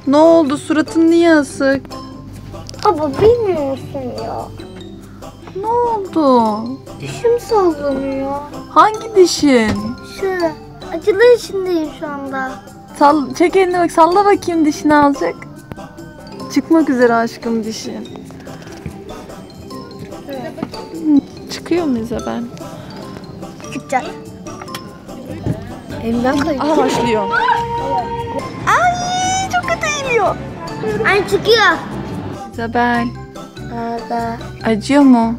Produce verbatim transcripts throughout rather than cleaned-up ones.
Ne oldu? Suratın niye asık? Abla bilmiyorsun ya. Ne oldu? Dişim sallanıyor. Hangi dişin? Şu acılar içindeyim şu anda. Sal, çek elini bak, salla bakayım dişini azıcık. Çıkmak üzere aşkım dişin. Çıkıyor mu İzabel? Çıkacak. Elimden kayıyor. Aha başlıyor. Ay çok kötü eğiliyor. Ay çıkıyor. İzabel Nerede? acıyor mu?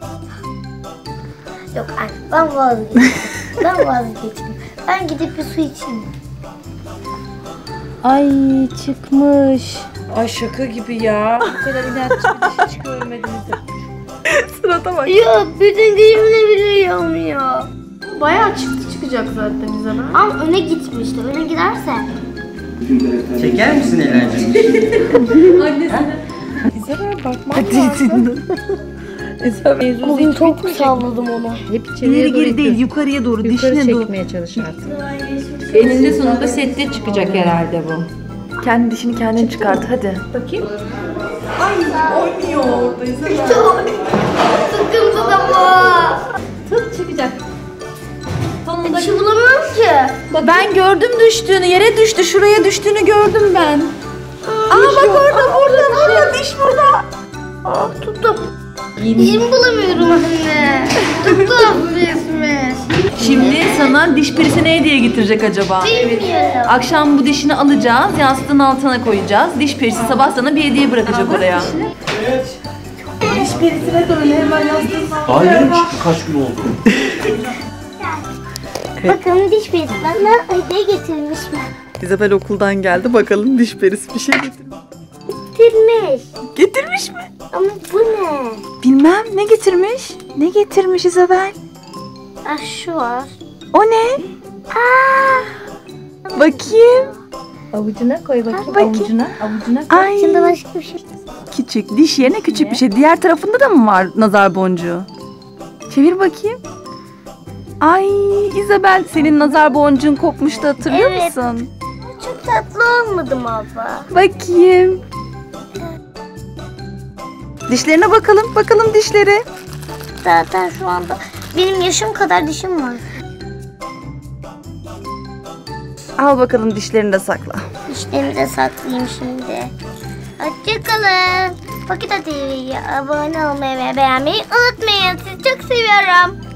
Yok anne ben vazgeçtim. ben vazgeçtim. Ben gidip bir su içeyim. Ay çıkmış. Ay şaka gibi ya. Bu kadar inatçı bir diş hiç görmediniz. Surata bak. Ya bütün dişimle bile yanmıyor. Bayağı çıktı çıkacak zaten İzabel. Ama öne gitmişti. Öne giderse. Çeker misin Elen'cim? Annesine. İzabel bakmam lazım. İzabel. Bugün çok salladım onu. Hep içeriye İleri doğru geri değil, itiyor. yukarıya doğru, Yukarı dişine doğru. çekmeye çalış artık. Eninde sonunda sette çıkacak herhalde bu. Kendi dişini kendin çıkart hadi. Bakayım. Oynuyor orada İzabel. Sıkıntı da var. Tut çıkacak. Sonunda Bir şey bulamıyorum ki. Ben gördüm düştüğünü, yere düştü, şuraya düştüğünü gördüm ben. Aa bak orada, burada, burada, diş burada. Aa, tuttum. Dişimi bulamıyorum anne. Tuttum resmi. Şimdi sana diş perisi ne hediye getirecek acaba? Bilmiyorum. Akşam bu dişini alacağız, yastığın altına koyacağız. Diş perisi sabah sana bir hediye bırakacak oraya. Diş perisine de öyle hemen yastığın altına. Daha yeni çıktı, kaç gün oldu? Bakalım diş perisi bana hediye getirmiş mi? İzabel okuldan geldi, bakalım diş perisi bir şey getirmiş. Getirmiş. Getirmiş mi? Ama bu ne? Bilmem, ne getirmiş? Ne getirmiş İzabel? Ah şu var. O ne? Aa, Bakayım. avucuna koy bakayım. Bakayım. Avucuna, avucuna koy. Ay. içinde başka bir şey. Küçük, diş yerine küçük bir şey. Diğer tarafında da mı var nazar boncuğu? Çevir bakayım. Ay İzabel, senin nazar boncuğun kopmuştu, hatırlıyor Evet. musun? Çok tatlı olmadı mı abla? Bakayım. Dişlerine bakalım, bakalım dişleri. Zaten şu anda benim yaşım kadar dişim var. Al bakalım, dişlerini de sakla. Dişlerimi de saklayayım şimdi. Hoşçakalın. Pakita T V'ye abone olmayı ve beğenmeyi unutmayın. Sizi çok seviyorum.